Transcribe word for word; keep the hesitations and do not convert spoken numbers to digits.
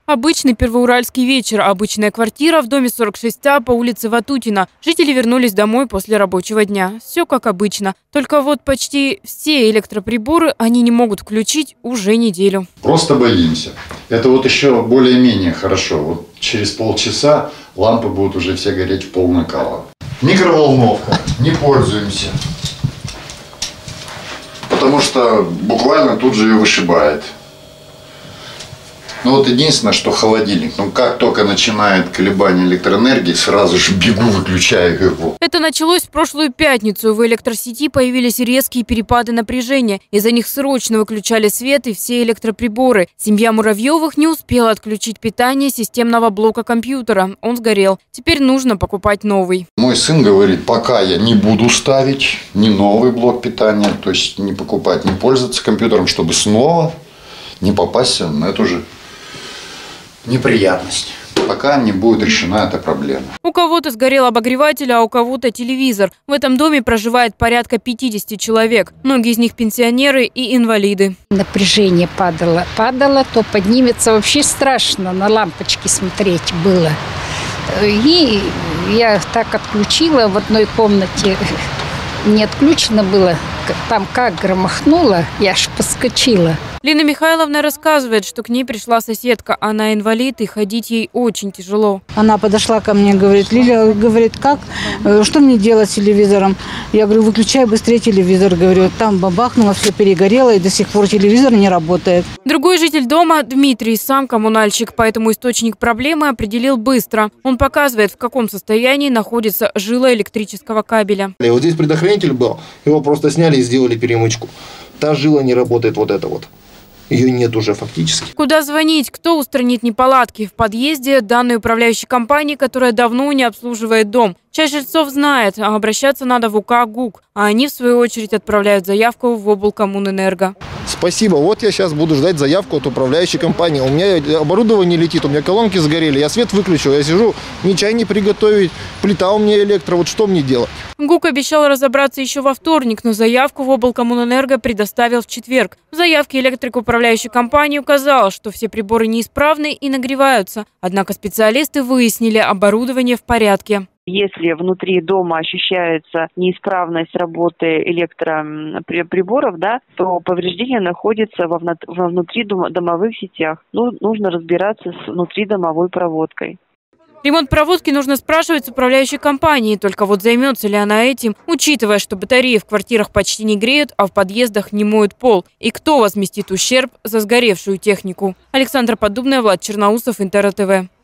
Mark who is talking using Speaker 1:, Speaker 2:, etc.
Speaker 1: Обычный первоуральский вечер. Обычная квартира в доме сорок шесть А по улице Ватутина. Жители вернулись домой после рабочего дня. Все как обычно. Только вот почти все электроприборы они не могут включить уже неделю.
Speaker 2: Просто боимся. Это вот еще более-менее хорошо. Вот через полчаса лампы будут уже все гореть в пол накала. Микроволновка. Не пользуемся. Потому что буквально тут же ее вышибает. Ну вот единственное, что холодильник. Ну как только начинает колебание электроэнергии, сразу же бегу, выключаю его.
Speaker 1: Это началось в прошлую пятницу. В электросети появились резкие перепады напряжения. Из-за них срочно выключали свет и все электроприборы. Семья Муравьевых не успела отключить питание системного блока компьютера. Он сгорел. Теперь нужно покупать новый.
Speaker 2: Мой сын говорит, пока я не буду ставить ни новый блок питания, то есть не покупать, не пользоваться компьютером, чтобы снова не попасть на эту же неприятность, пока не будет решена эта проблема.
Speaker 1: У кого-то сгорел обогреватель, а у кого-то телевизор. В этом доме проживает порядка пятидесяти человек. Многие из них пенсионеры и инвалиды.
Speaker 3: Напряжение падало. Падало, то поднимется. Вообще страшно на лампочки смотреть было. И я так отключила в одной комнате. Не отключено было. Там как громыхнуло, я аж поскочила.
Speaker 1: Лина Михайловна рассказывает, что к ней пришла соседка. Она инвалид, и ходить ей очень тяжело.
Speaker 4: Она подошла ко мне, говорит, Лиля, говорит, как, что мне делать с телевизором? Я говорю, выключай быстрее телевизор. Говорю, там бабахнуло, все перегорело, и до сих пор телевизор не работает.
Speaker 1: Другой житель дома, Дмитрий, сам коммунальщик, поэтому источник проблемы определил быстро. Он показывает, в каком состоянии находится жила электрического кабеля.
Speaker 5: И вот здесь предохранитель был, его просто сняли и сделали перемычку. Та жила не работает, вот это вот. Ее нет уже фактически.
Speaker 1: Куда звонить? Кто устранит неполадки? В подъезде данной управляющей компании, которая давно не обслуживает дом. Часть жильцов знает, а обращаться надо в УК ГУК. А они, в свою очередь, отправляют заявку в облкоммунэнерго.
Speaker 5: Спасибо. Вот я сейчас буду ждать заявку от управляющей компании. У меня оборудование летит, у меня колонки сгорели. Я свет выключил, я сижу, ни чай не приготовить, плита у меня электро. Вот что мне делать?
Speaker 1: ГУК обещал разобраться еще во вторник, но заявку в облкоммунэнерго предоставил в четверг. В заявке электрик управляющей компании указал, что все приборы неисправны и нагреваются. Однако специалисты выяснили, оборудование в порядке.
Speaker 6: Если внутри дома ощущается неисправность работы электроприборов, да, то повреждение находится во внутридомовых сетях. Ну, нужно разбираться с внутридомовой проводкой.
Speaker 1: Ремонт проводки нужно спрашивать с управляющей компанией. Только вот займется ли она этим, учитывая, что батареи в квартирах почти не греют, а в подъездах не моют пол. И кто возместит ущерб за сгоревшую технику? Александра Поддубная, Влад Черноусов, Интер ТВ.